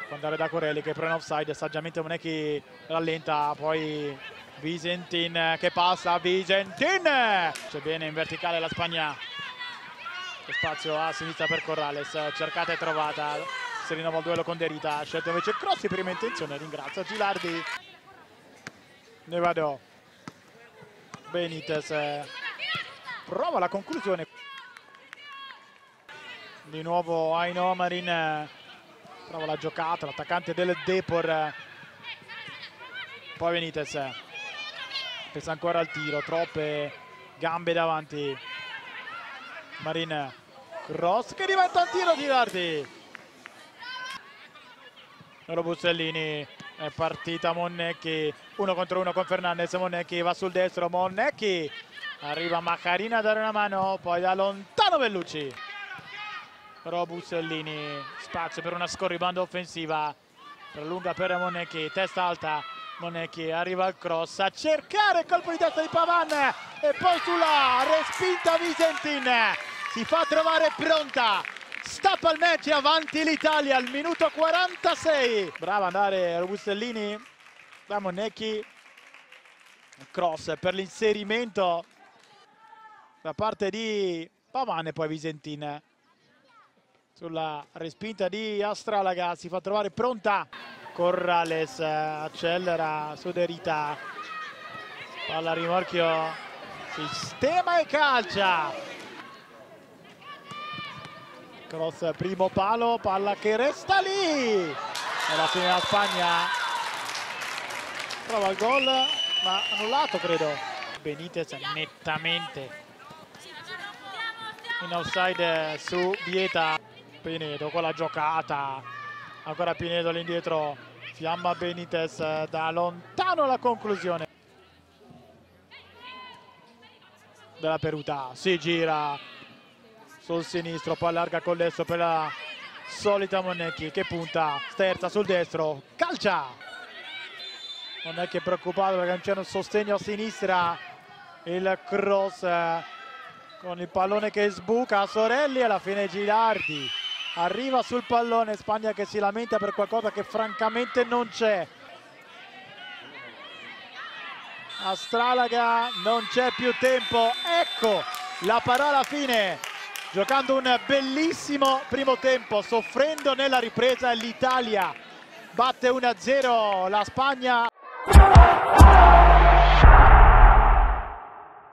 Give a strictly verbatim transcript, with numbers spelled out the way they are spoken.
Può andare da Corelli che prende offside, saggiamente Monecchi rallenta, poi Visentin che passa, Visentin! C'è bene in verticale la Spagna. C'è spazio a sinistra per Corrales, cercata e trovata. Si rinnova il duello con De Rita, scelto invece Crossi, prima intenzione, ringrazio Gilardi. Nevado. Benitez prova la conclusione. Di nuovo Aino Marin prova la giocata, l'attaccante del Depor. Poi Benitez pensa ancora al tiro, troppe gambe davanti. Marin, cross che diventa un tiro di Dardi. Loro Bussellini, è partita Monnecchi, uno contro uno con Fernandez. Monnecchi va sul destro, Monnecchi arriva Maccarina a dare una mano, poi da lontano Bellucci. Però Bussellini, spazio per una scorribanda offensiva, prolunga per Monnecchi, testa alta, Monnecchi arriva al cross a cercare il colpo di testa di Pavan e poi sulla respinta Visentin si fa trovare pronta, stappa il match, avanti l'Italia al minuto quarantasei. Brava andare Bussellini da Monnecchi, cross per l'inserimento da parte di Pavan e poi Visentin sulla respinta di Astralaga si fa trovare pronta. Corrales accelera su De Rita, palla a rimorchio, sistema e calcia. Cross primo palo, palla che resta lì. Alla fine la Spagna prova il gol ma annullato credo. Benitez nettamente in offside su Vieta. Pinedo con la giocata, ancora Pinedo all'indietro, fiamma Benitez da lontano la conclusione della Peruta, si gira sul sinistro, poi allarga con l'estro per la solita Monnecchi che punta, sterza sul destro, calcia. Monnecchi è preoccupato perché non c'è un sostegno a sinistra, il cross con il pallone che sbuca a Sorelli e alla fine Gilardi arriva sul pallone. Spagna che si lamenta per qualcosa che francamente non c'è. Astralaga, non c'è più tempo, ecco la parola fine. Giocando un bellissimo primo tempo, soffrendo nella ripresa, l'Italia batte uno a zero la Spagna.